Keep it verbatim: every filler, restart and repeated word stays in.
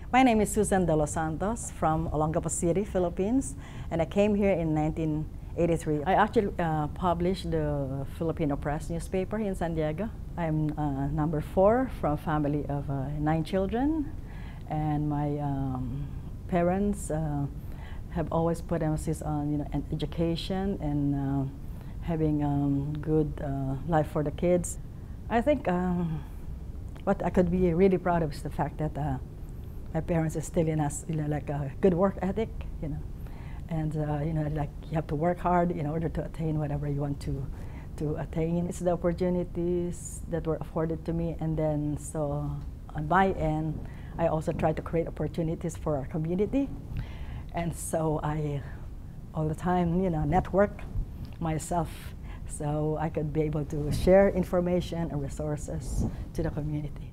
My name is Susan De Los Santos from Olongapo City, Philippines, and I came here in nineteen eighty-three. I actually uh, published the Filipino Press newspaper in San Diego. I'm uh, number four from a family of uh, nine children, and my um, parents uh, have always put emphasis on you know education and uh, having um, good uh, life for the kids. I think um, what I could be really proud of is the fact that uh, my parents instilled in us, you know, like a good work ethic, you know, and uh, you know, like you have to work hard in order to attain whatever you want to to attain. It's the opportunities that were afforded to me, and then so on my end, I also try to create opportunities for our community, and so I all the time, you know, network myself so I could be able to share information and resources to the community.